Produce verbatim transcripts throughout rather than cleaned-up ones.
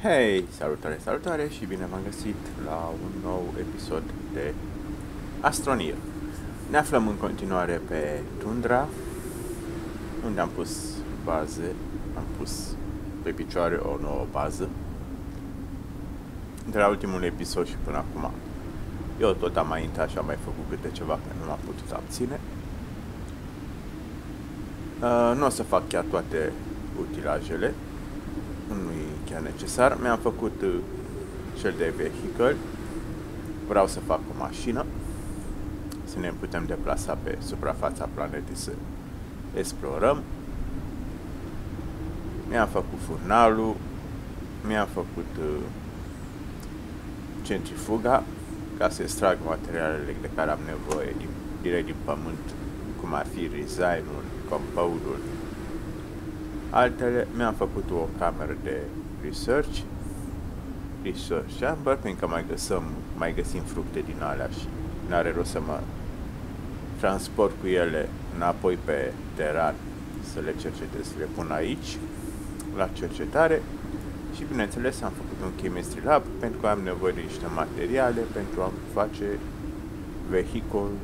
Hei, salutare, salutare și bine v-am găsit la un nou episod de Astroneer. Ne aflăm în continuare pe tundra, unde am pus baze, am pus pe picioare o nouă bază. De la ultimul episod și până acum, eu tot am mai intrat și am mai făcut câte ceva, că nu m-am putut abține. Uh, nu o să fac chiar toate utilajele, nu e chiar necesar. Mi-am făcut uh, cel de vehicle. Vreau să fac o mașină, să ne putem deplasa pe suprafața planetei, să explorăm. Mi-am făcut furnalul, mi-am făcut uh, centrifuga, ca să extrag materialele de care am nevoie din, direct din pământ, cum ar fi resin-ul, compound-ul. Altele, mi-am făcut o cameră de research, research chamber, pentru că mai găsim, mai găsim fructe din alea și n-are rost să mă transport cu ele înapoi pe teran să le cercetez, să le pun aici, la cercetare. Și bineînțeles am făcut un chemistry lab, pentru că am nevoie de niște materiale pentru a face vehiculul,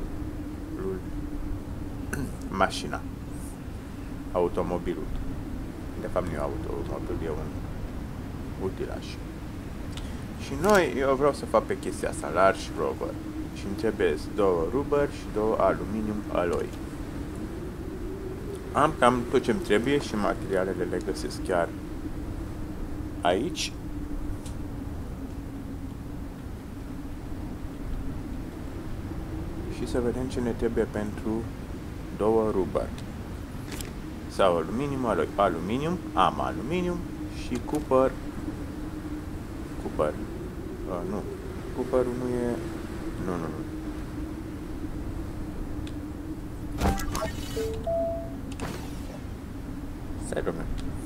mașina, automobilul. De fapt nu e automobil, e un utilaj. Și noi, eu vreau să fac pe chestia asta, large rover. Și îmi trebuie două rubber și două aluminium alloy. Am cam tot ce-mi trebuie și materialele le găsesc chiar aici. Și să vedem ce ne trebuie pentru două rubber. Sau aluminium, alloy. Aluminium, am aluminium și cupăr. Cupăr. Uh, nu. Cupărul nu e... Nu, nu, nu. Stai, domnule.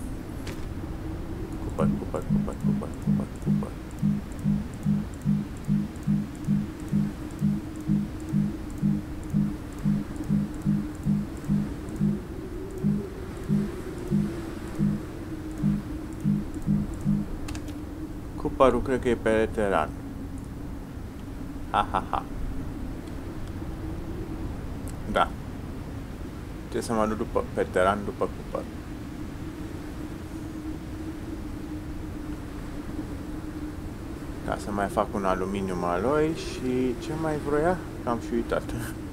Cupăr, cupăr, cupăr, cupăr, cupăr, cupăr. Cupărul cred că e pe teran. Ha, ha, ha. Da. Trebuie să mă duc după, pe teran după cupăr. Ca să mai fac un aluminium alloy și ce mai vroia? Că am și uitat.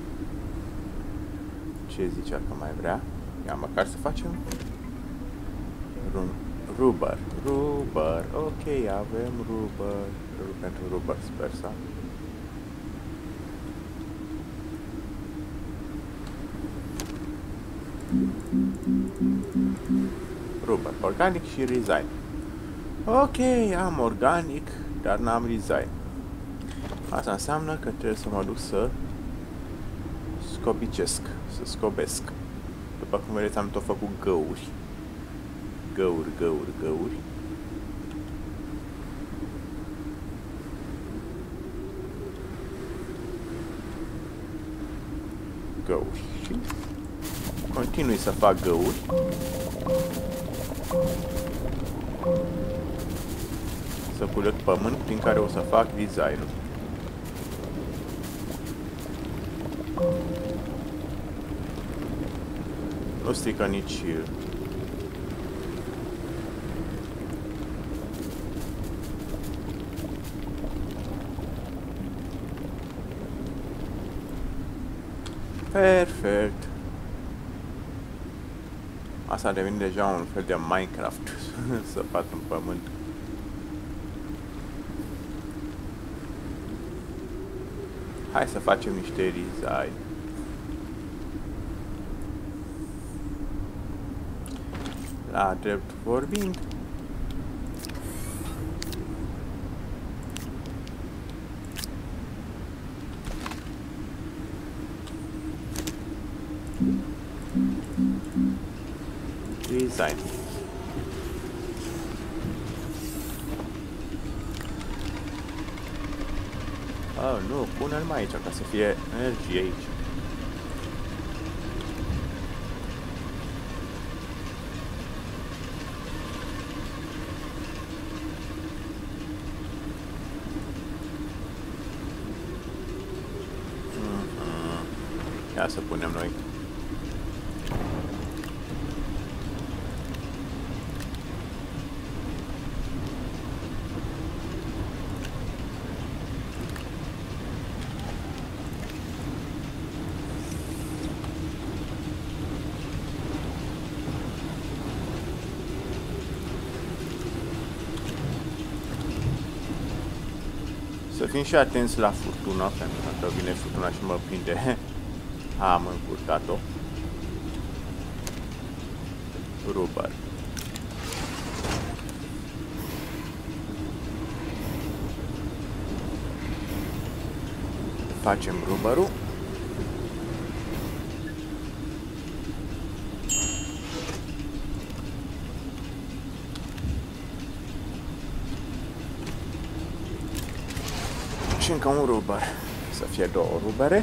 Ce zicea că mai vrea? Ia măcar să facem Rum. Rubber, rubber, ok, avem rubber, pentru rubber sper să... Rubber, organic și resin. Ok, am organic, dar n-am resin. Asta înseamnă că trebuie să mă duc să scobicesc, să scobesc. După cum vedeți, am tot făcut găuri. Găuri, găuri, găuri. Găuri. Și continui să fac găuri. Să culeg pământ prin care o să fac design-ul. Nu strică nici perfect. Asta a devenit deja un fel de Minecraft. Săpat în pământ. Hai să facem niște design. La drept vorbind, design. Oh, nu, pune-l mai aici, ca să fie energie aici. Ia să punem noi. Să fim și atenți la furtună, pentru că dacă vine furtuna și mă prinde, am încurcat-o. Rubber. Facem rubberul. Și încă un rubber. Să fie două rubere.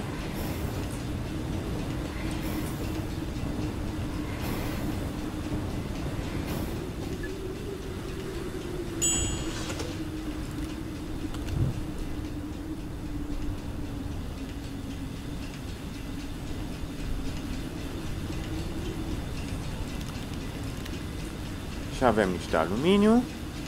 Și avem niște aluminiu.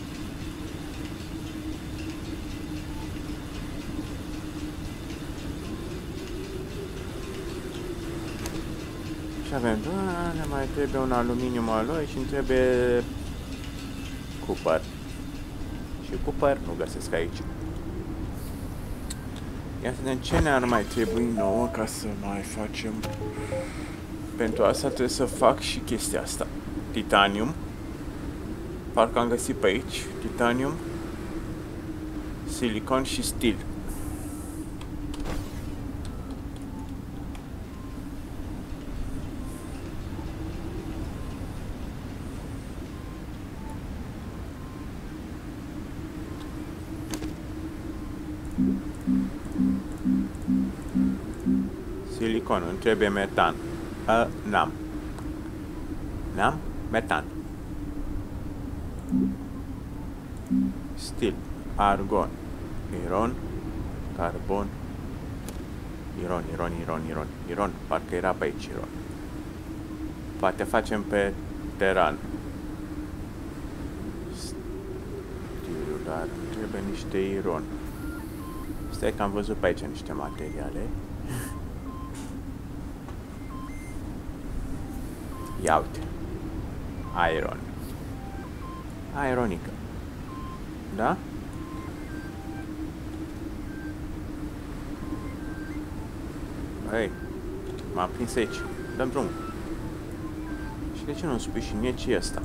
Și avem, ne mai trebuie un aluminiu aloi și îmi trebuie cupăr. Și cupăr nu găsesc aici. Ia să vedem ce ne-ar mai trebui nouă ca să mai facem. Pentru asta trebuie să fac și chestia asta. Titanium. Parcă am găsit pe aici. Titanium, silicon și stil. Silicon, îmi trebuie metan. A, n-am. N-am? Metan. Stil, argon, iron, carbon, iron, iron, iron, iron, iron, parcă era pe aici iron. Poate facem pe teran. Stil, dar trebuie niște iron. Stai că am văzut pe aici niște materiale. Ia uite. Iron. Ironică. Da? Hei, m-am prins aici. Dăm drumul. Și de ce nu spui și mie ce e ăsta?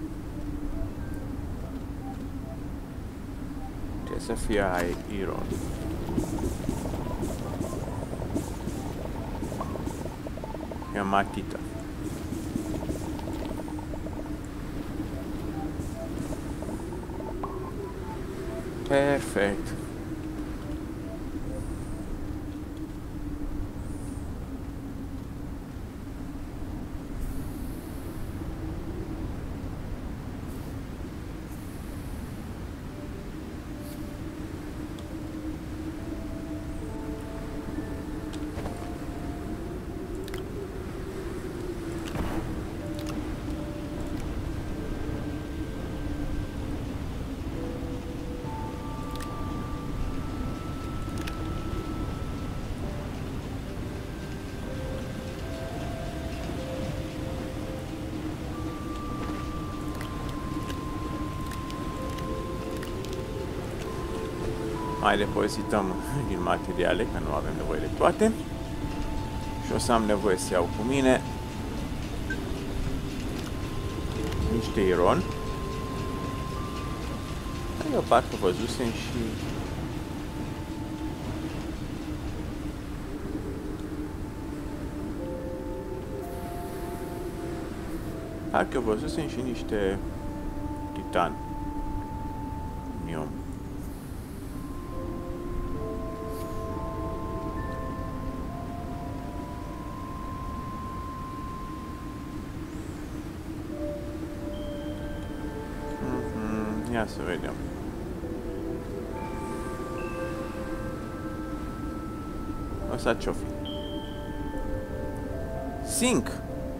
Trebuie să fie iron. Hematită. Perfect. Mai depozităm din materiale, că nu avem nevoie de toate. Și o să am nevoie să iau cu mine niște iron. Eu parcă văzusem și parcă văzusem și niște titan. Nium. Ia să vedem. Asta ce-o fi? zinc.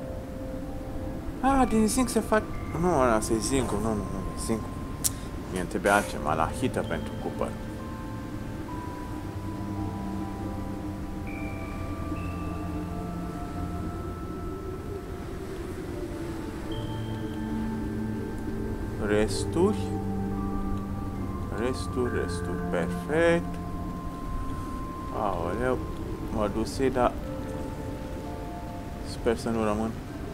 Ah, din zinc se fac... Nu, ăla e zincul, nu, nu, nu, zinc. Mie îmi trebuie altceva, la hită pentru cupăr. Resturi. Resturi, resturi, perfect. Aoleu, mă duse, dar sper să nu rămân.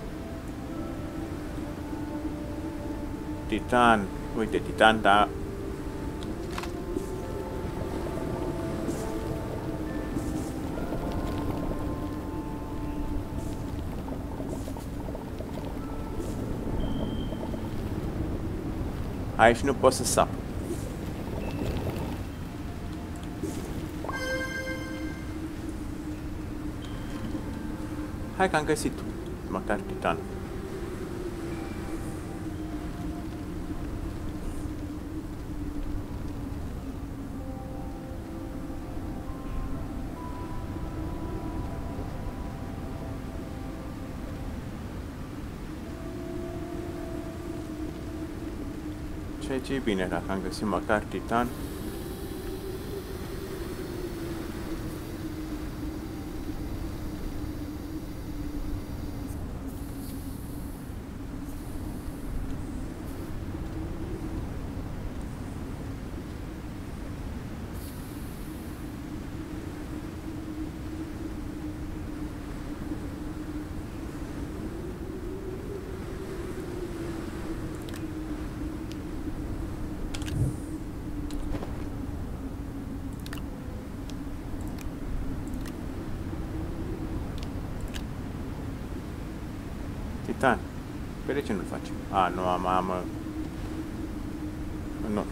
Titan, uite, titan, da. Aici nu pot să sap. Hai că am găsit măcar titan. Ceea ce e bine, dacă am găsit măcar titan. Titan. Pe de ce nu-l faci? A, nu am, am... Nu.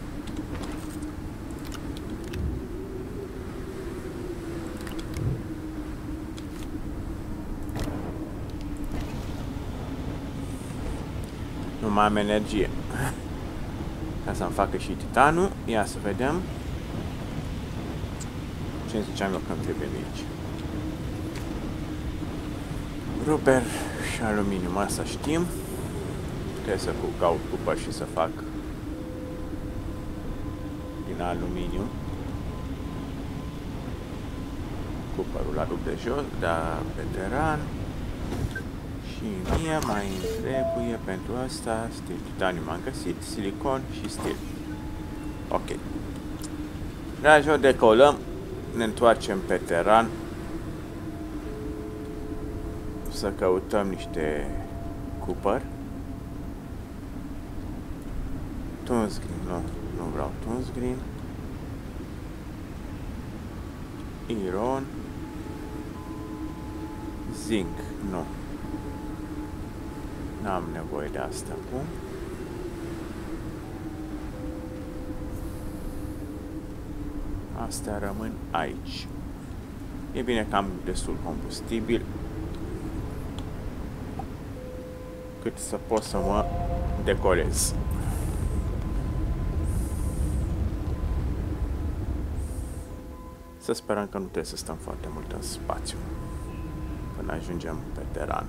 Nu mai am energie. Ca să-mi facă și titanul. Ia să vedem. Ce ziceam eu că îmi trebuie de aici? Ruber și aluminium, asta știm. Trebuie să caut cupăr și să fac din aluminium. Cupărul la rup de jos, dar veteran. Și mie mai trebuie pentru asta stil titanium am găsit, silicon și stil. Ok. Dragi, o decolăm, ne întoarcem pe teran să căutăm niște cupăr. Tuns green, nu, nu vreau tuns green. Iron. Zinc, nu. N-am nevoie de asta acum. Astea rămân aici. E bine că am destul combustibil cât să pot să mă decolez. Să sperăm că nu trebuie să stăm foarte mult în spațiu până ajungem pe teran.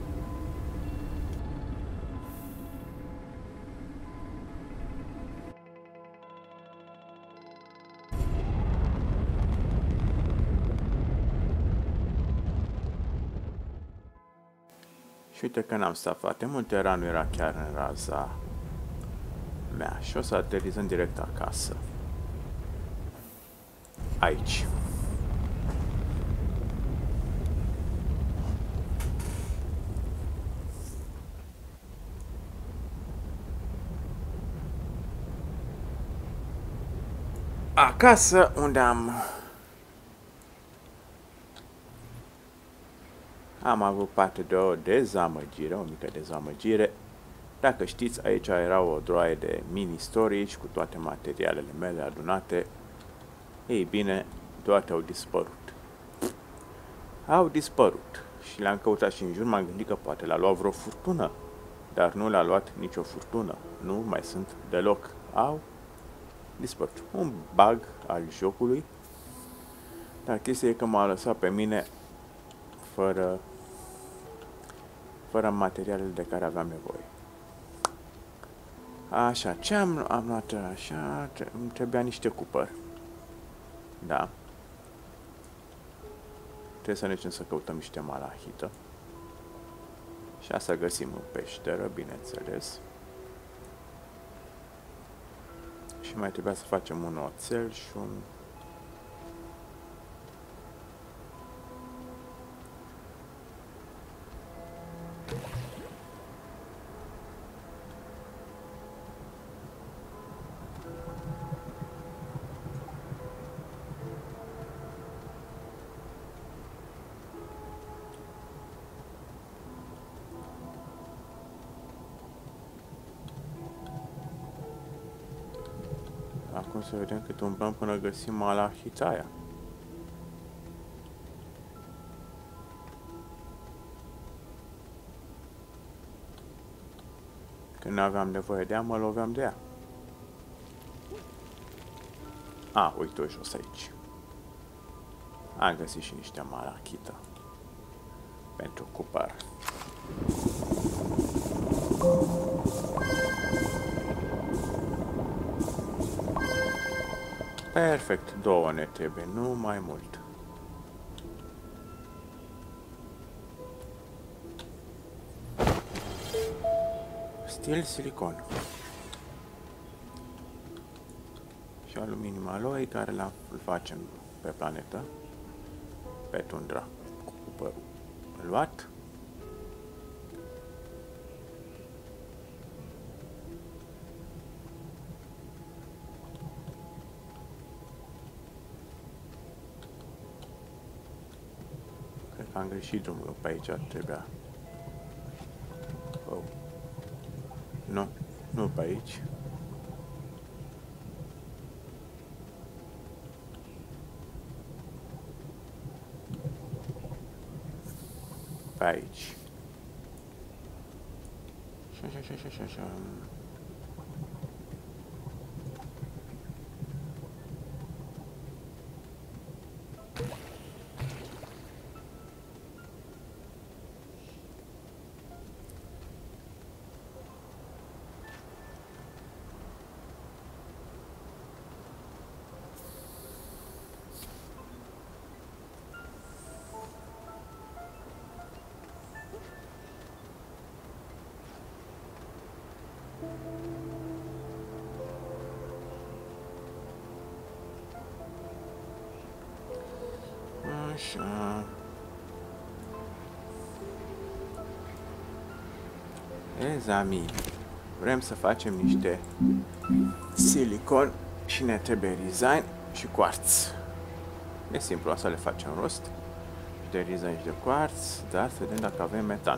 Și uite că n-am stat foarte mult, teranul era chiar în raza mea și o să aterizăm direct acasă. Aici. Acasă, unde am am avut parte de o dezamăgire, o mică dezamăgire. Dacă știți, aici era o droaie de mini storage cu toate materialele mele adunate. Ei bine, toate au dispărut. Au dispărut. Și le-am căutat și în jur, m-am gândit că poate l-a luat vreo furtună. Dar nu l-a luat nicio furtună. Nu mai sunt deloc. Au dispărut. Un bug al jocului. Dar chestia e că m-a lăsat pe mine fără fără materialele de care aveam nevoie. Așa, ce am, am luat așa? Îmi trebuia niște cupăr. Da. Trebuie să ne ducem să căutăm niște malahită. Și asta găsim în peșteră, bineînțeles. Și mai trebuia să facem un oțel și un... Acum să vedem cât umblăm până găsim malahita aia. Când aveam nevoie de ea, mă loveam de ea. A, uite-o jos aici. Am găsit și niște malachita. Pentru cupăr. Perfect, două ne trebuie, nu mai mult. Stil silicon. Și aluminium aloi care îl facem pe planetă. Pe tundra cu cupărul luat. Am greșit drumul pe aici, trebuia. Oh. Nu, nu pe aici. Pe aici. Așa, așa, așa, așa, așa. Așa. Ezami. Vrem să facem niște silicon și ne trebuie design și quartz. E simplu, asta le facem rost. Și de design și de quartz, dar să vedem dacă avem metan.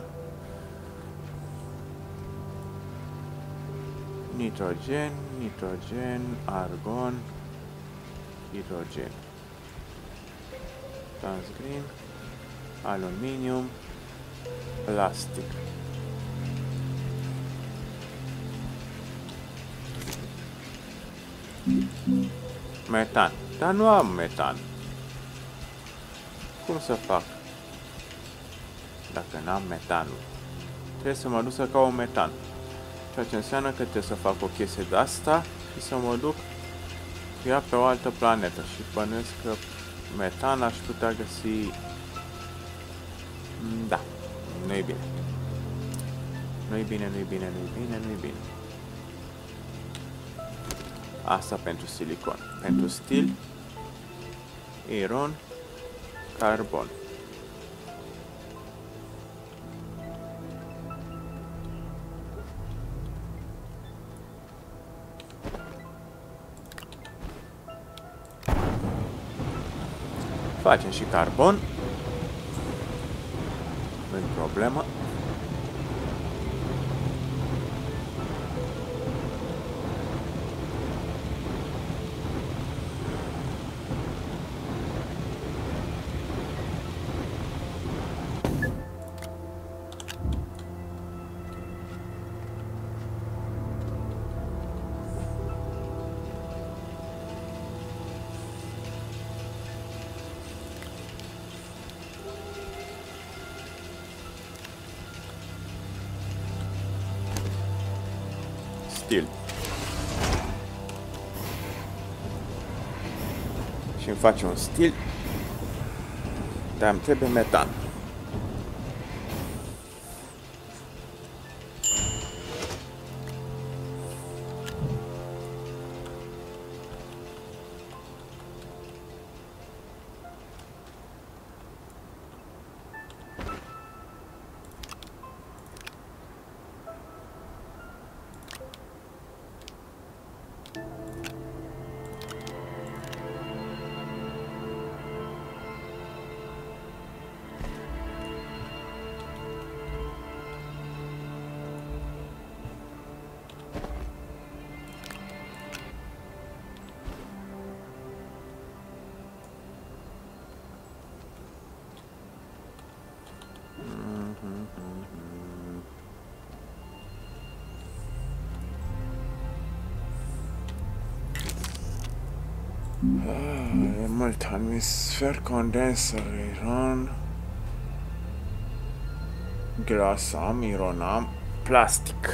Nitrogen, nitrogen, argon, hidrogen. Transgreen, aluminium, plastic. Metan. Dar nu am metan. Cum să fac? Dacă n-am metanul. Trebuie să mă duc să caut metan. Ceea ce înseamnă că trebuie să fac o chestie de asta și să mă duc ea pe o altă planetă. Și bănuiesc că metan aș putea găsi... Da, nu-i bine. Nu-i bine, nu-i bine, nu-i bine, nu-i bine. Asta pentru silicon. Pentru stil, iron, carbon. Facem și carbon. Nu-i problemă. stil. Și îmi face un stil, dar îmi trebuie metan. Ah, e mult atmosfer, condenser, iron, grasam, ironam, plastic.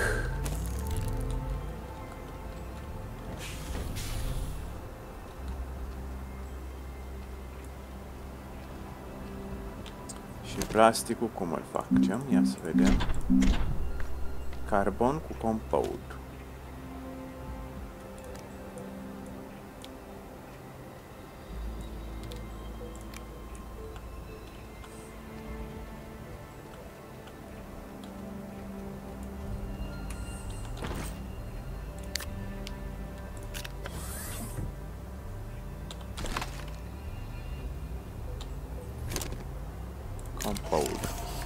Și plasticul cum îl facem? Ia să vedem. Carbon cu compound. Compound.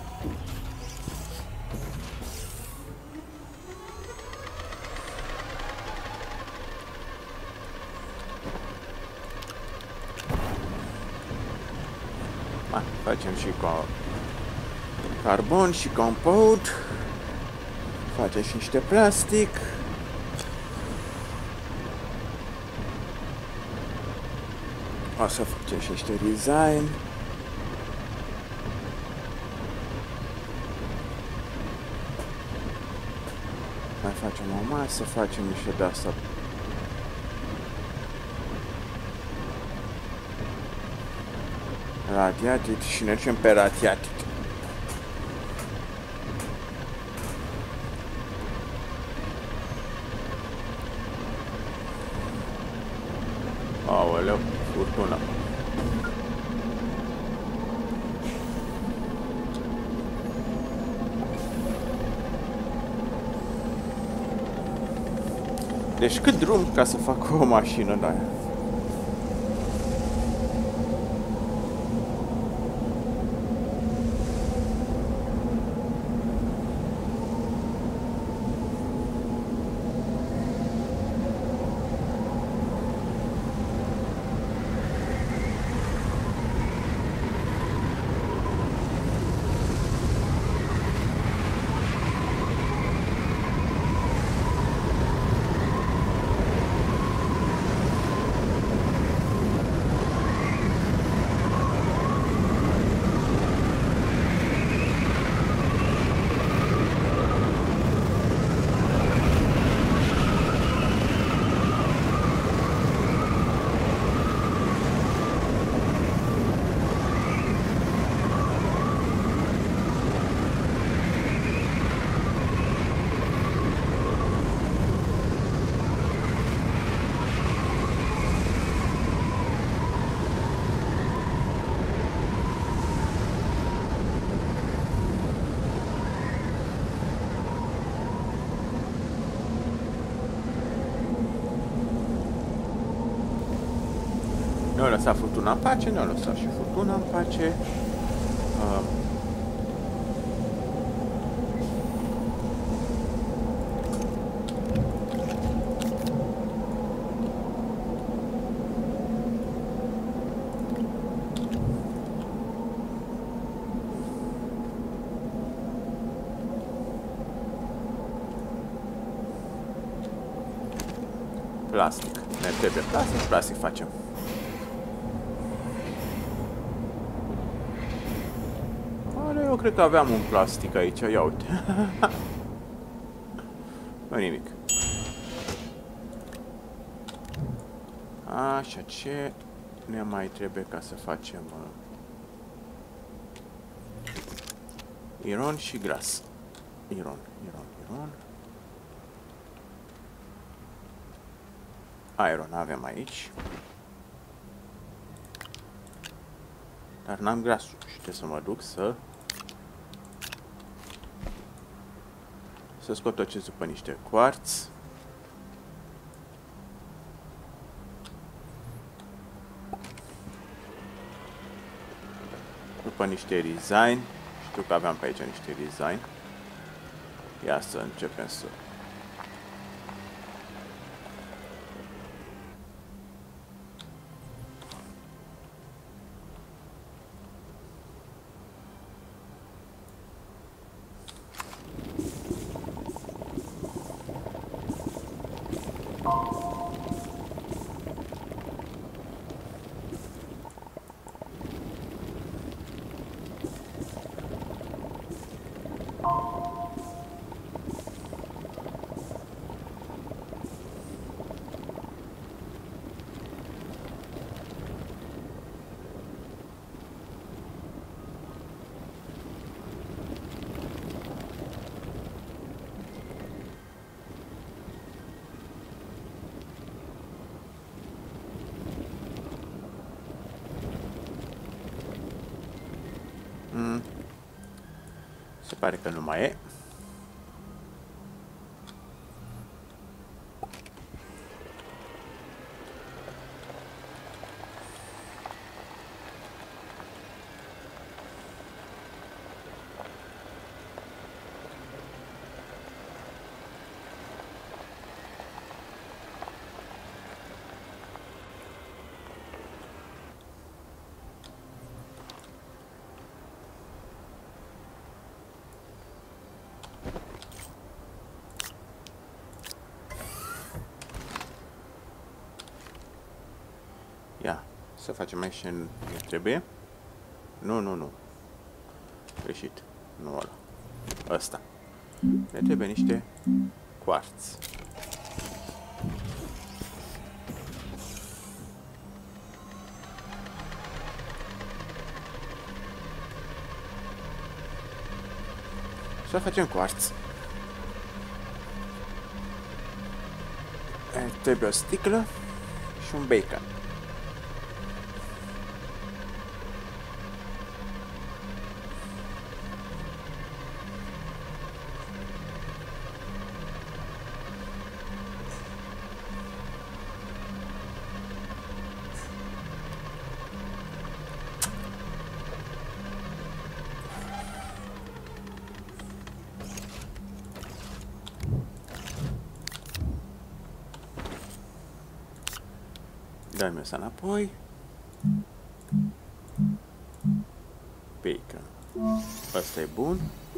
Mai facem și cu carbon și compound. Facem și niște plastic. O să facem și niște design. Mai facem o masă, facem niște de-asta. Radiatit și ne ducem pe radiatit. Aoleu, furtună. Deci cât drum ca să fac o mașină de aia? Ne-a lăsat furtuna în pace, ne-a lăsat și furtuna în pace. Uh. Plastic. Ne trebuie plastic, plastic facem. Eu cred că aveam un plastic aici, ia uite. Nu nimic. Așa, ce ne mai trebuie ca să facem uh, iron și gras. Iron, iron, iron. Iron avem aici. Dar n-am grasul și trebuie să mă duc să să scot acest după niște quartz. După niște resign. Știu că aveam pe aici niște resign. Ia să începem să... Mm. Se pare că nu mai e. Ia, să facem aici ce ne trebuie. Nu, nu, nu. Greșit. Nu ăla. Ăsta. Ne trebuie niște quartz. Să facem quartz. Trebuie o sticlă și un bacon. Dă-mi ăsta înapoi. Bacon. Ăsta e bun.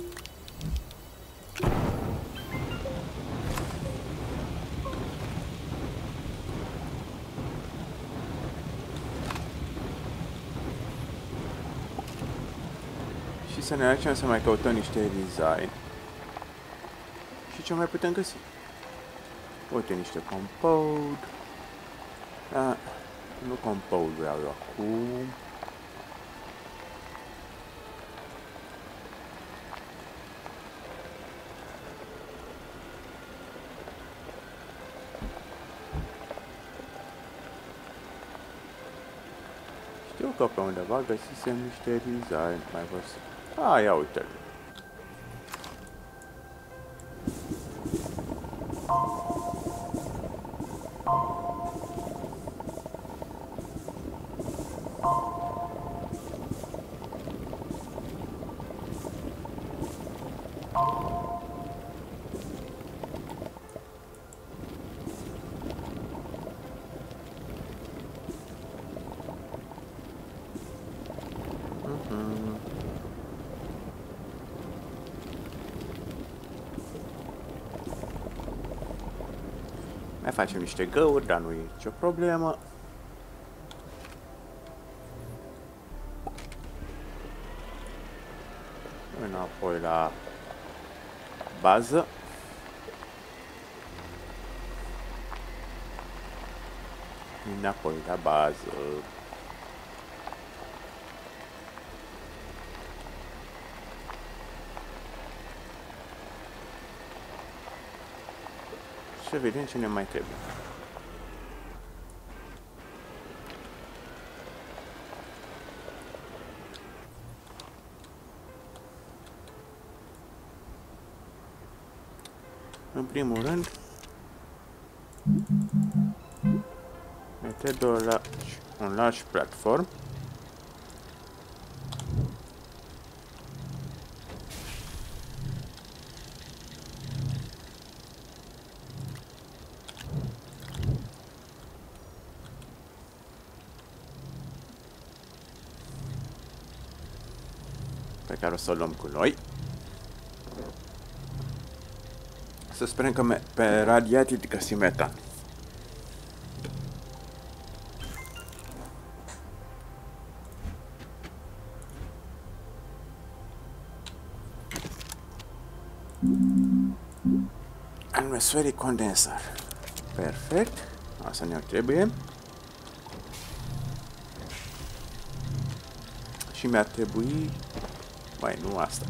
Și să ne aducem să mai căutăm niște design. Și ce mai putem găsi? Uite, niște compound. Ah, nu compound vreau eu acum. Știu că pe undeva găsisem niște design, mai văzut. Ah, ia uite-l. Mai facem niște găuri, dar nu e nicio problemă. Înapoi la bază. înapoi la bază. Să vedem ce ne mai trebuie. În primul rând, ne trebuie un large, un large platform. Pe care o să o luăm cu noi. Să sperăm că pe radiații găsim metan. Atmospheric condenser. Perfect. Asta ne trebuie. Și mi-ar trebui... Mai nu asta.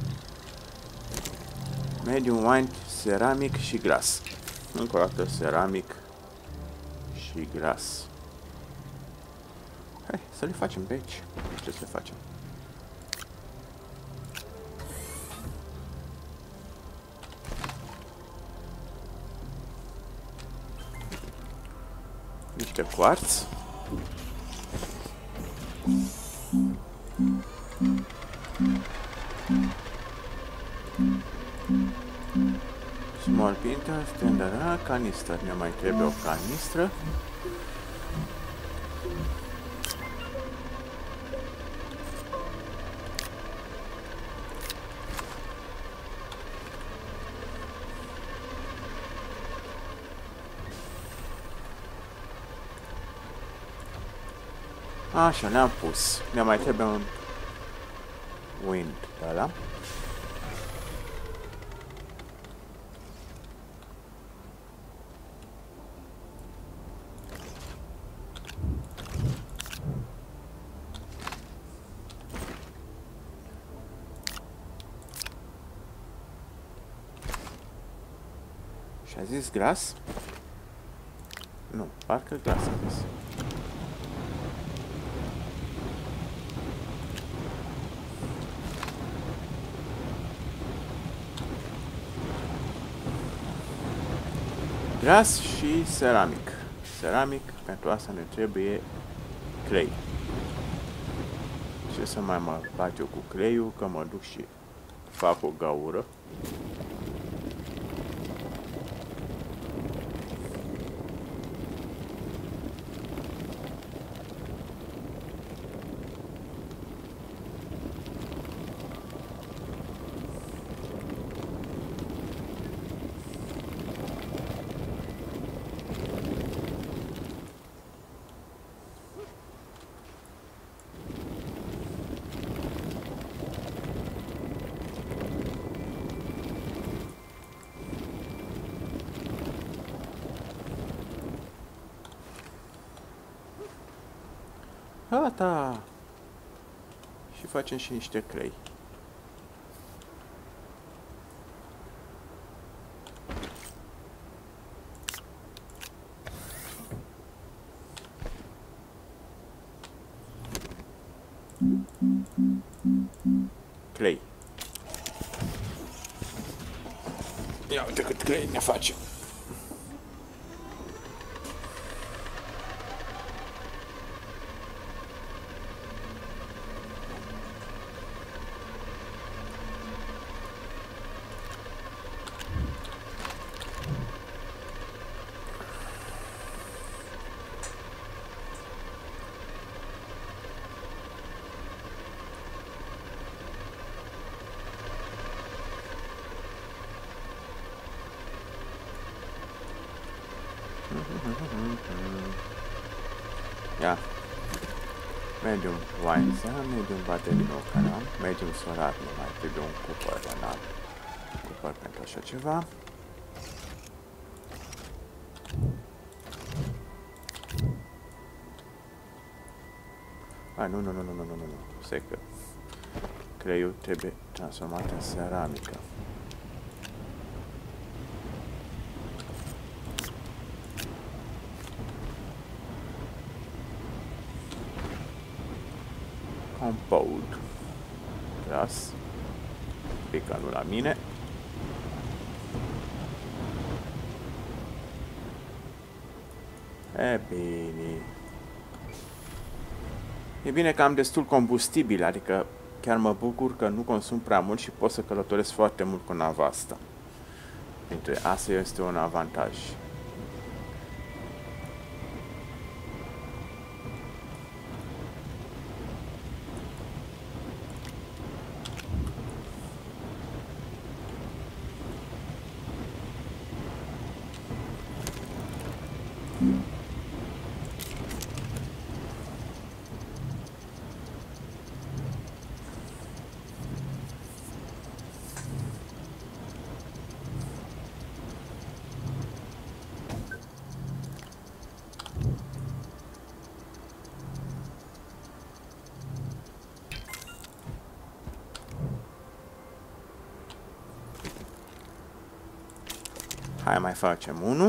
Medium wine, ceramic și glas. Încă o dată ceramic și glas. Hai să le facem pe aici. Ce să facem? Niște quartz. Small pinter, standard, canistră. Ne mai trebuie o canistră. Așa, ne-am pus. Ne mai trebuie un wind de ăla. Și a zis glas? Nu, parcă glas a zis. Glas și ceramic. Ceramic, pentru asta ne trebuie clay. Ce să mai mă fac eu cu cleiul, că mă duc și fac o gaură. Gata! Și facem și niște clay. Clay. Ia uite cât clay ne facem. Ia. Medium wine, medium baterii nou canal, medium solar, nu mai trebuie un cupăr, dar cupăr pentru așa ceva. A, nu, nu, nu, nu, nu, nu, nu, nu. Stai că creiul trebuie transformat în ceramică. Compound. Tras. Picanul la mine. E bine. E bine că am destul combustibil, adică chiar mă bucur că nu consum prea mult și pot să călătoresc foarte mult cu nava asta. Dintre asta este un avantaj. Hai, mai facem unul.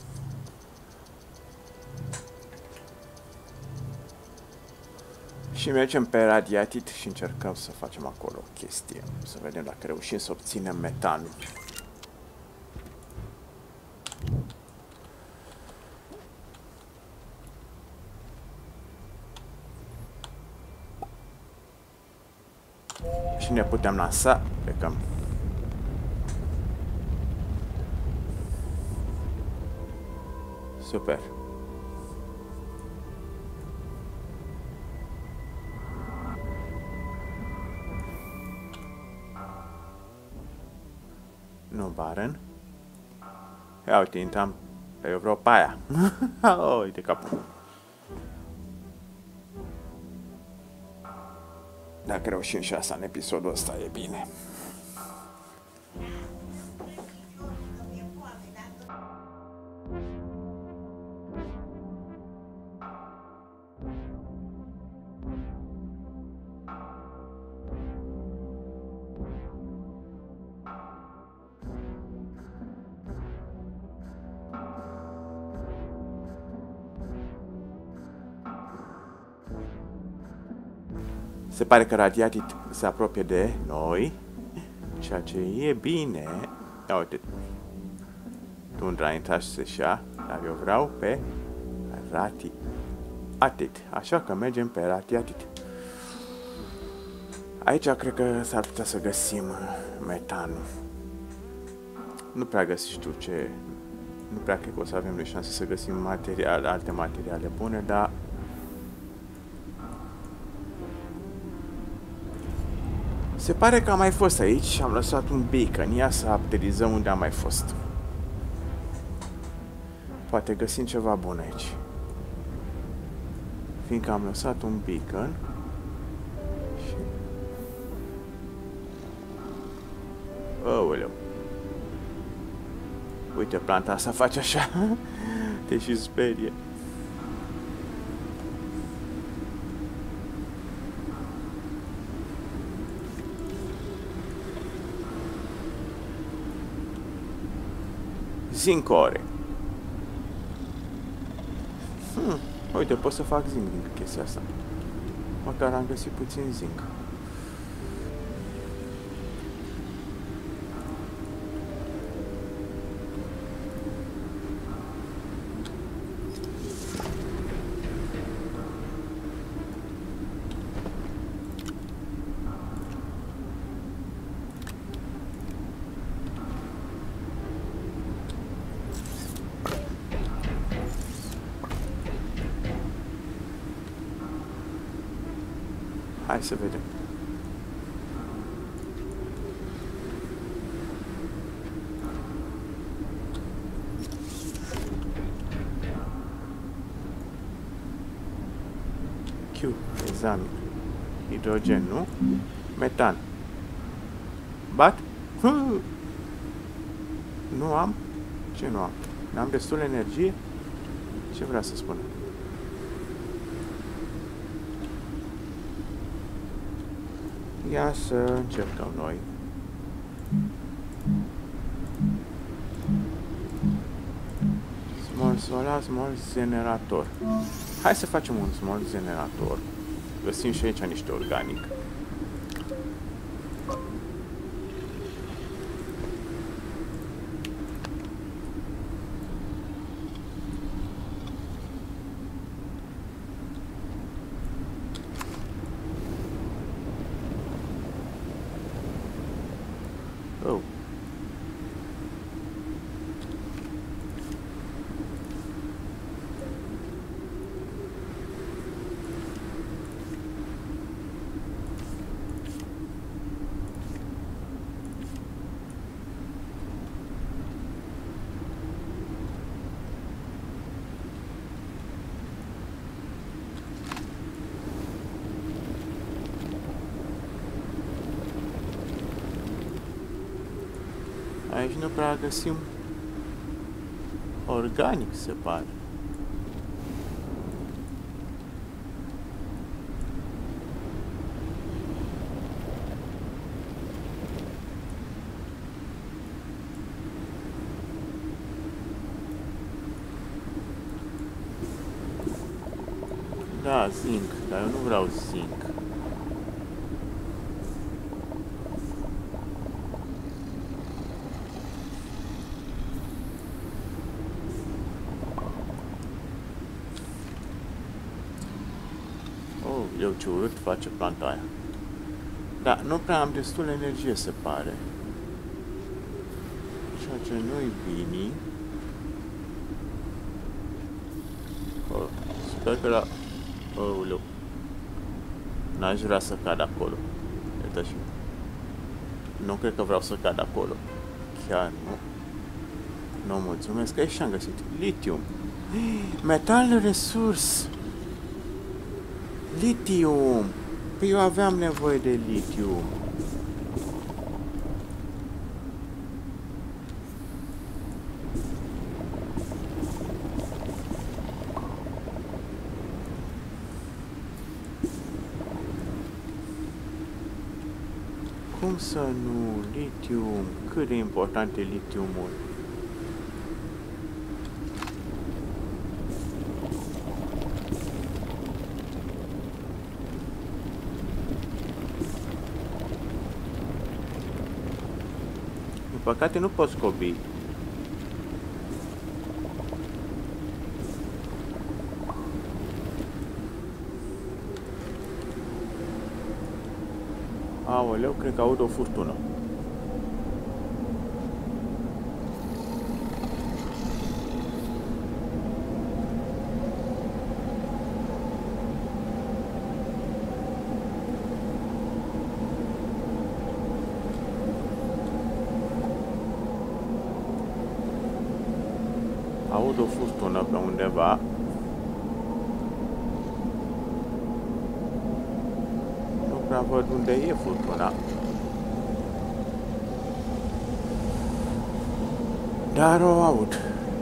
Și mergem pe Radiatit și încercăm să facem acolo o chestie. Să vedem dacă reușim să obținem metanul. Și ne putem lansa, plecăm. Super. Nu, Baren. Ia uite, intram pe Europa aia. Uite capul. Dacă reușim și asta în episodul ăsta, e bine. Se pare că Radiatit se apropie de noi, ceea ce e bine. Ia uite, tundra a intrat și se ia, dar eu vreau pe Radiatit. Așa că mergem pe Radiatit. Aici cred că s-ar putea să găsim metanul. Nu prea găsi tu ce... Nu prea cred că o să avem noi șanse să găsim materiale, alte materiale bune, dar... Se pare că am mai fost aici și am lăsat un beacon. Ia să updatizăm unde am mai fost. Poate găsim ceva bun aici. Fiindcă am lăsat un beacon. Și... Aoleu. Uite, planta asta face așa. Te și sperie. Zinc ore. Hmm, uite, pot să fac zinc din chestia asta. Măcar am găsit puțin zinc. Hai să vedem. Q, examin. Hidrogen, nu? Metan. Bat? Nu am? Ce nu am? N-am destul energie? Ce vrea să spună? Ia să încercăm noi. Small solar, small generator. Hai să facem un small generator. Găsim și aici niște organic. Oh. Aici nu prea găsim organic, se pare. Da, zinc, dar eu nu vreau zinc. Eu ce urât face planta aia. Da, nu prea am destul energie, se pare. Ceea ce nu-i bine. Oh, sper că la... Aoleu. N-aș vrea să cad acolo. Iată și... Nu cred că vreau să cad acolo. Chiar nu. Nu, mulțumesc. Aici am găsit litium. Metal resurs. Litium! Păi eu aveam nevoie de litium. Cum să nu? Litium. Cât de important e litiumul? Din păcate nu pot scobi. Aoleu, cred că aud o furtună. Aud o furtună pe undeva. Nu prea văd unde e furtuna. Dar o aud.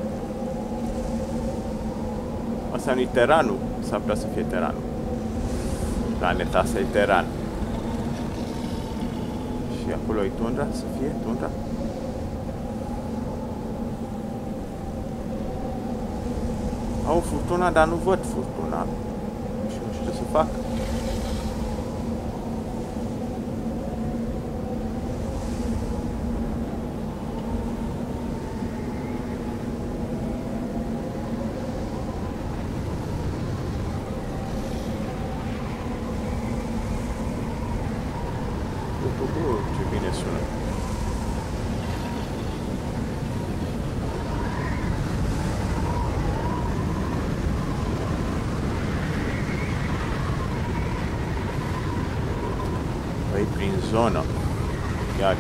Asta nu-i teranul. S-ar putea să fie teranul. Planeta asta e teran. Și acolo e tundra, să fie tundra. Au furtuna, dar nu văd furtuna. Și nu știu ce să fac. Ce bine sună. Păi prin zonă. Iată.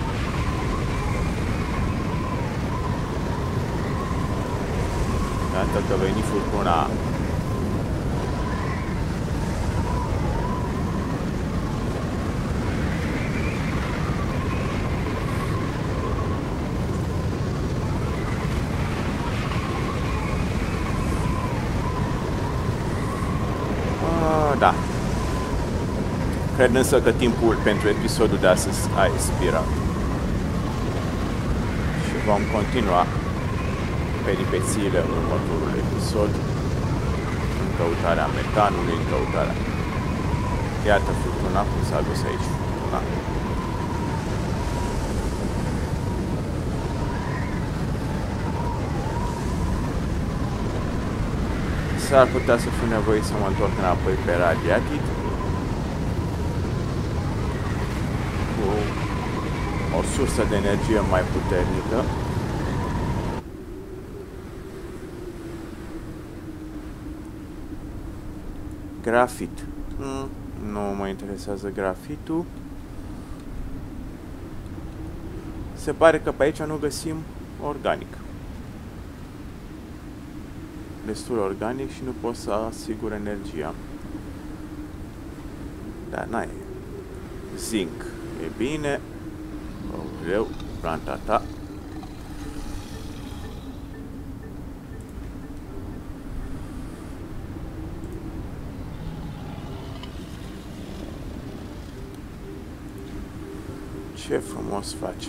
Iată că veni furtuna. Cred însă că timpul pentru episodul de astăzi a expirat. Și vom continua peripețiile în următorul episod, în căutarea metanului, în căutarea... Iată furtuna, cum s-a dus aici furtuna. S-ar putea să fiu nevoit să mă întorc înapoi pe Radiatit cu o sursă de energie mai puternică. Grafit. Mm, nu mă interesează grafitul. Se pare că pe aici nu găsim organic. Destul organic și nu pot să asigur energia. Dar n-ai. Zinc. E bine. Greu. Planta ta. Ce frumos face.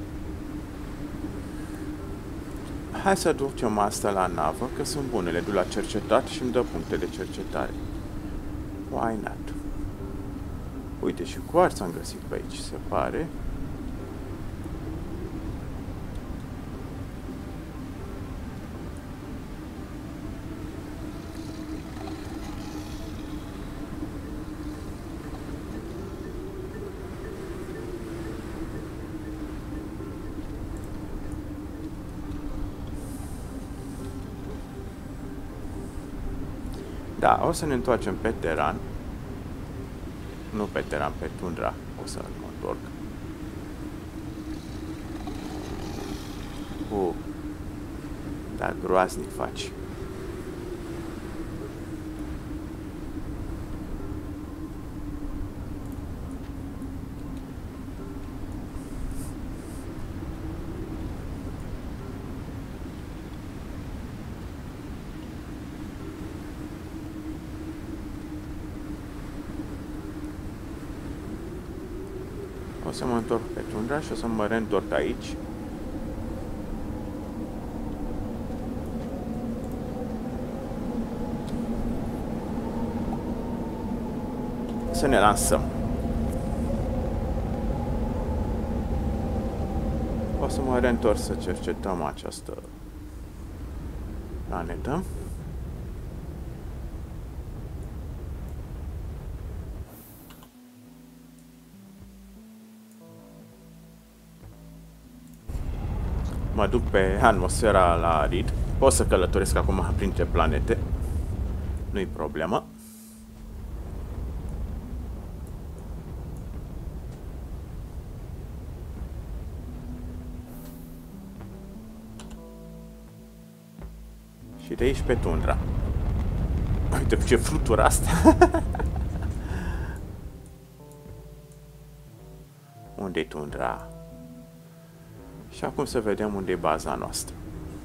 Hai să ducem asta la navă, că sunt bune, le duc la cercetat și îmi dă puncte de cercetare. Why not? Uite, și cuarț am găsit pe aici, se pare. Da, o să ne întoarcem pe Teran. Nu pe Teran, pe Tundra. O să mă întorc. Uh, da, groaznic faci. O să mă întorc pe Tundra și o să mă reîntorc aici. Să ne lansăm. O să mă reîntorc să cercetăm această planetă. Mă duc pe atmosfera la arid. Pot să călătoresc acum printre planete. Nu-i problemă. Și de aici pe Tundra. Uite ce flutură asta. Unde-i Tundra? Și acum să vedem unde e baza noastră.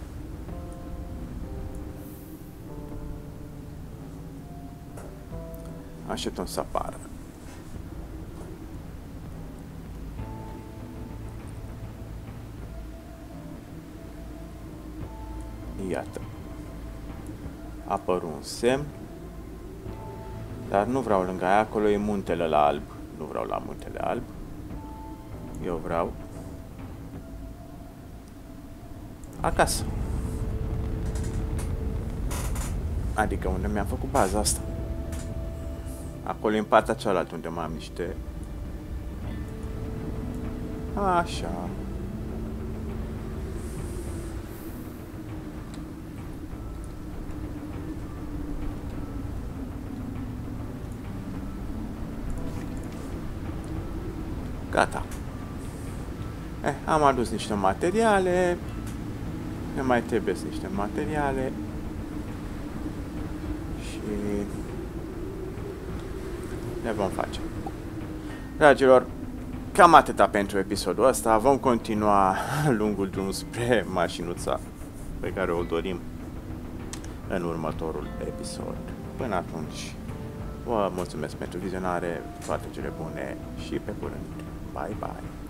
Așteptăm să apară. Iată. Apără un semn. Dar nu vreau lângă aia, acolo e muntele la alb. Nu vreau la muntele alb. Eu vreau acasă. Adică unde mi-am făcut baza asta. Acolo în partea cealaltă unde mai am niște... Așa. Gata. Eh, am adus niște materiale. Ne mai trebuie niște materiale. Și le vom face. Dragilor, cam atâta pentru episodul ăsta. Vom continua lungul drum spre mașinuța pe care o dorim în următorul episod. Până atunci, Vă mulțumesc pentru vizionare, toate cele bune și pe curând. Bye, bye!